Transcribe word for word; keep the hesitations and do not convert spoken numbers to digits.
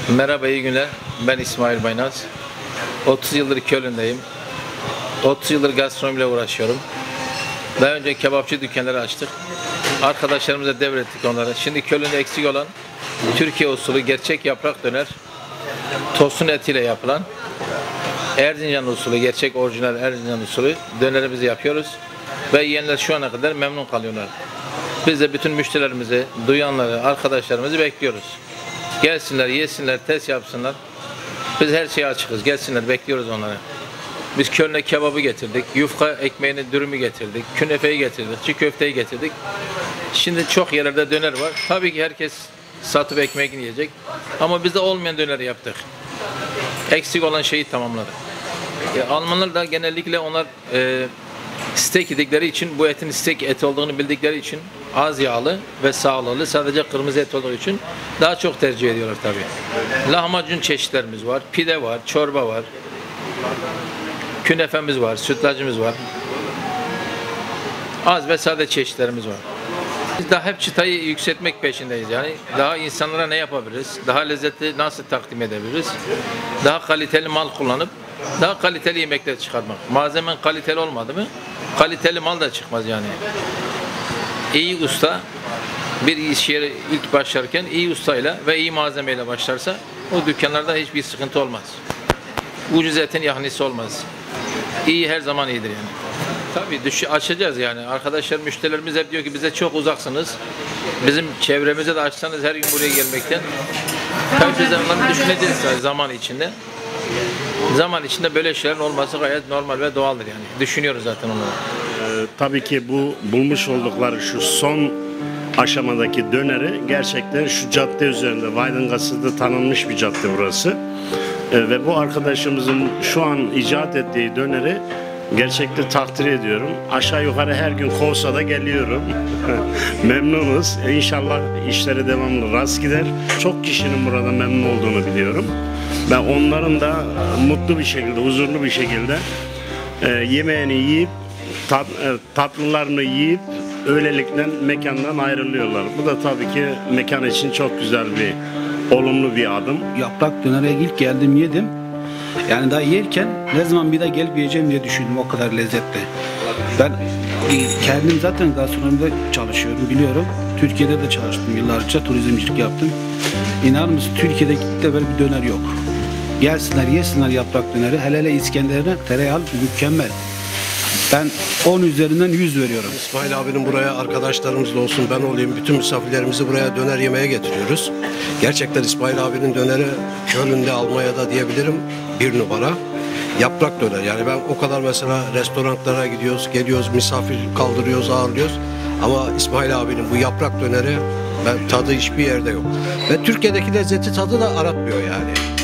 Merhaba, iyi günler. Ben İsmail Baynaz. otuz yıldır Köln'deyim. otuz yıldır gastronomiyle uğraşıyorum. Daha önce kebapçı dükkanları açtık. Arkadaşlarımıza devrettik onları. Şimdi Köln'de eksik olan Türkiye usulü gerçek yaprak döner, tosun etiyle yapılan Erzincan usulü, gerçek orijinal Erzincan usulü dönerimizi yapıyoruz. Ve yiyenler şu ana kadar memnun kalıyorlar. Biz de bütün müşterilerimizi, duyanları, arkadaşlarımızı bekliyoruz. Gelsinler, yesinler, test yapsınlar. Biz her şeye açıkız. Gelsinler, bekliyoruz onları. Biz Köln'e kebabı getirdik, yufka ekmeğini, dürümü getirdik, künefeyi getirdik, çiğ köfteyi getirdik. Şimdi çok yerlerde döner var. Tabii ki herkes satıp ekmek yiyecek. Ama biz de olmayan döneri yaptık. Eksik olan şeyi tamamladık. E, Almanlar da genellikle onlar e, steak yedikleri için, bu etin steak eti olduğunu bildikleri için az yağlı ve sağlıklı, sadece kırmızı et olduğu için daha çok tercih ediyorlar tabii. Lahmacun çeşitlerimiz var, pide var, çorba var, künefemiz var, sütlacımız var. Az ve sade çeşitlerimiz var. Biz daha hep çıtayı yükseltmek peşindeyiz. Yani daha insanlara ne yapabiliriz? Daha lezzetli nasıl takdim edebiliriz? Daha kaliteli mal kullanıp daha kaliteli yemekler çıkarmak. Malzemen kaliteli olmadı mı? Kaliteli mal da çıkmaz yani. İyi usta bir iş yeri ilk başlarken iyi ustayla ve iyi malzemeyle başlarsa o dükkanlarda hiçbir sıkıntı olmaz. Ucuz etin yahnisi olmaz. İyi her zaman iyidir yani. Tabii düş açacağız yani. Arkadaşlar, müşterilerimiz hep diyor ki bize çok uzaksınız. Bizim çevremize de açsanız her gün buraya gelmekten. Tabii biz de onları düşüneceğiz zaman içinde. Zaman içinde böyle şeylerin olması gayet normal ve doğaldır yani. Düşünüyoruz zaten onları. Ee, tabii ki bu bulmuş oldukları şu son aşamadaki döneri gerçekten şu cadde üzerinde, Weidengasse'da tanınmış bir cadde burası. Ee, ve bu arkadaşımızın şu an icat ettiği döneri gerçekten takdir ediyorum. Aşağı yukarı her gün kovsa da geliyorum. Memnunuz. İnşallah işleri devamlı rast gider. Çok kişinin burada memnun olduğunu biliyorum. Ben onların da mutlu bir şekilde, huzurlu bir şekilde e, yemeğini yiyip, tat, e, tatlılarını yiyip öylelikle mekandan ayrılıyorlar. Bu da tabii ki mekan için çok güzel bir, olumlu bir adım. Yaprak dönere ilk geldim yedim. Yani daha yerken ne zaman bir daha gelip yiyeceğim diye düşündüm, o kadar lezzetli. Ben kendim zaten gastronomide çalışıyorum, biliyorum. Türkiye'de de çalıştım yıllarca, turizmcilik yaptım. İnanır mısın, Türkiye'de de böyle bir döner yok. Gelsinler, yesinler yaprak döneri. Hele hele İskender'e tereyağı mükemmel. Ben on üzerinden yüz veriyorum. İsmail abinin buraya arkadaşlarımız da olsun, ben olayım, bütün misafirlerimizi buraya döner yemeye getiriyoruz. Gerçekten İsmail abinin döneri Köln'de, Almanya'da diyebilirim bir numara. Yaprak döner. Yani ben o kadar mesela restoranlara gidiyoruz, geliyoruz, misafir kaldırıyoruz, ağırlıyoruz. Ama İsmail abinin bu yaprak döneri, ben tadı hiçbir yerde yok. Ve Türkiye'deki lezzeti tadı da aratmıyor yani.